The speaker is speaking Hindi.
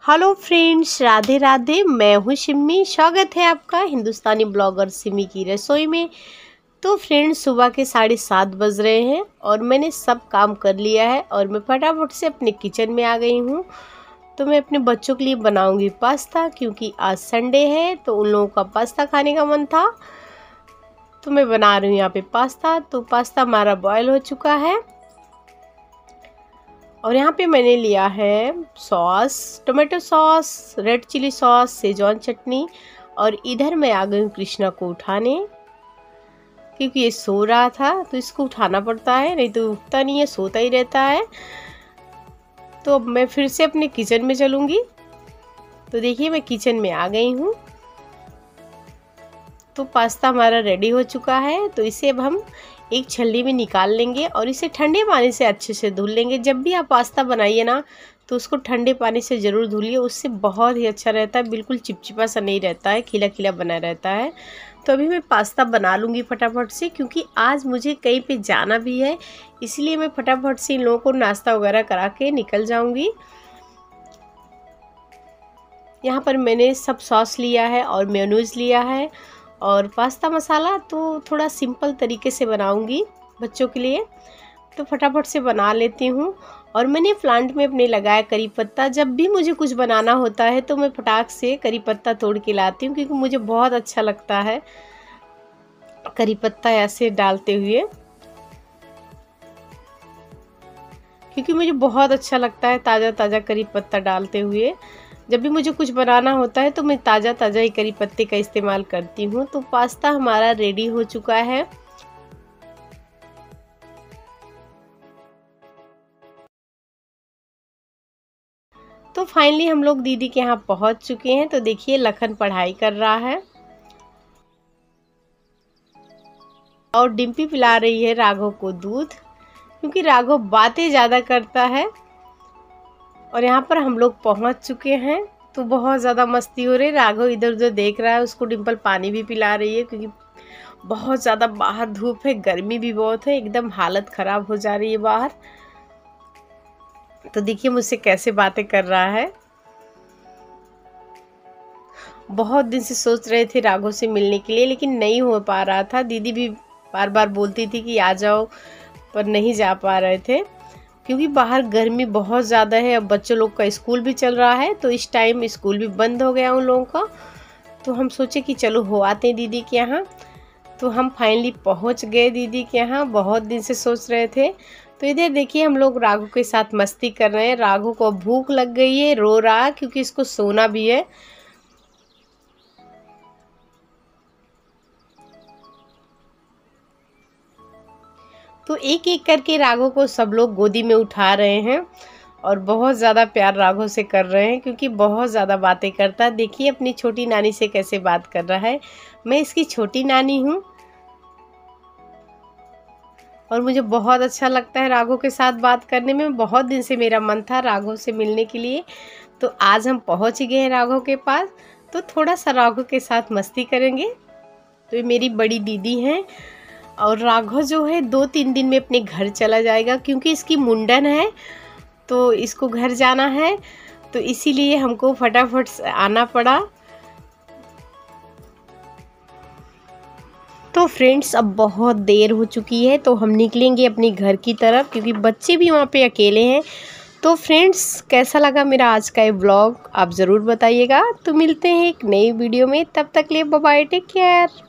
Hello friends, Radhe Radhe. मैं हूँ शिम्मी। स्वागत है आपका हिंदुस्तानी ब्लॉगर सिमी की रसोई में। तो फ्रेंड्स, सुबह के 7:30 बज रहे हैं और मैंने सब काम कर लिया है और मैं फटाफट से अपने किचन में आ गई हूँ। तो मैं अपने बच्चों के लिए बनाऊंगी पास्ता, क्योंकि आज संडे है तो उन लोगों का पास्ता खाने का मन था। तो मैं बना रही हूँ यहाँ पे पास्ता। तो पास्ता हमारा बॉयल हो चुका है और यहाँ पे मैंने लिया है sauce, tomato sauce, red chili sauce, Szechuan chutney. और इधर मैं आ गई हूँ कृष्णा को उठाने, क्योंकि ये सो रहा था तो इसको उठाना पड़ता है, नहीं तो उठता नहीं है, सोता ही रहता है। तो अब मैं फिर से अपने किचन में चलूँगी। तो देखिए, मैं किचन में आ गई हूँ। तो पास्ता हमारा रेडी हो चुका है। तो इसे अब हम एक छलनी में निकाल लेंगे और इसे ठंडे पानी से अच्छे से धुल लेंगे। जब भी आप पास्ता बनाइए ना, तो उसको ठंडे पानी से ज़रूर धुलिए, उससे बहुत ही अच्छा रहता है, बिल्कुल चिपचिपा सा नहीं रहता है, खिला खिला बना रहता है। तो अभी मैं पास्ता बना लूँगी फटाफट से, क्योंकि आज मुझे कहीं पे जाना भी है, इसलिए मैं फटाफट से इन लोगों को नाश्ता वगैरह करा के निकल जाऊँगी। यहाँ पर मैंने सब सॉस लिया है और मेयोनीज लिया है और पास्ता मसाला तो थोड़ा सिंपल तरीके से बनाऊंगी बच्चों के लिए। तो फटाफट से बना लेती हूँ। और मैंने प्लांट में अपने लगाया करी पत्ता। जब भी मुझे कुछ बनाना होता है तो मैं फटाक से करी पत्ता तोड़ के लाती हूँ, क्योंकि मुझे बहुत अच्छा लगता है करी पत्ता ऐसे डालते हुए, क्योंकि मुझे बहुत अच्छा लगता है ताज़ा ताज़ा करी पत्ता डालते हुए। जब भी मुझे कुछ बनाना होता है तो मैं ताज़ा ताज़ा ही करी पत्ते का इस्तेमाल करती हूँ। तो पास्ता हमारा रेडी हो चुका है। तो फाइनली हम लोग दीदी के यहाँ पहुँच चुके हैं। तो देखिए, लखन पढ़ाई कर रहा है और डिम्पी पिला रही है राघव को दूध, क्योंकि राघव बातें ज़्यादा करता है। और यहाँ पर हम लोग पहुँच चुके हैं। तो बहुत ज़्यादा मस्ती हो रही है। राघव इधर उधर देख रहा है, उसको डिम्पल पानी भी पिला रही है, क्योंकि बहुत ज़्यादा बाहर धूप है, गर्मी भी बहुत है, एकदम हालत ख़राब हो जा रही है बाहर। तो देखिए मुझसे कैसे बातें कर रहा है। बहुत दिन से सोच रहे थे राघव से मिलने के लिए, लेकिन नहीं हो पा रहा था। दीदी भी बार बार बोलती थी कि आ जाओ, पर नहीं जा पा रहे थे, क्योंकि बाहर गर्मी बहुत ज़्यादा है। अब बच्चों लोग का स्कूल भी चल रहा है, तो इस टाइम स्कूल भी बंद हो गया उन लोगों का। तो हम सोचे कि चलो हो आते हैं दीदी के यहाँ। तो हम फाइनली पहुँच गए दीदी के यहाँ। बहुत दिन से सोच रहे थे। तो इधर देखिए, हम लोग राघव के साथ मस्ती कर रहे हैं। राघव को भूख लग गई है, रो रहा है, क्योंकि इसको सोना भी है। तो एक एक करके राघव को सब लोग गोदी में उठा रहे हैं और बहुत ज़्यादा प्यार राघव से कर रहे हैं, क्योंकि बहुत ज़्यादा बातें करता है। देखिए अपनी छोटी नानी से कैसे बात कर रहा है। मैं इसकी छोटी नानी हूँ और मुझे बहुत अच्छा लगता है राघव के साथ बात करने में। बहुत दिन से मेरा मन था राघव से मिलने के लिए। तो आज हम पहुँच गए हैं राघव के पास। तो थोड़ा सा राघव के साथ मस्ती करेंगे। तो ये मेरी बड़ी दीदी हैं और राघव जो है 2-3 दिन में अपने घर चला जाएगा, क्योंकि इसकी मुंडन है, तो इसको घर जाना है। तो इसीलिए हमको फटाफट से आना पड़ा। तो फ्रेंड्स, अब बहुत देर हो चुकी है, तो हम निकलेंगे अपने घर की तरफ, क्योंकि बच्चे भी वहाँ पे अकेले हैं। तो फ्रेंड्स, कैसा लगा मेरा आज का ये व्लॉग, आप ज़रूर बताइएगा। तो मिलते हैं एक नई वीडियो में, तब तक के लिए बाय बाय, टेक केयर।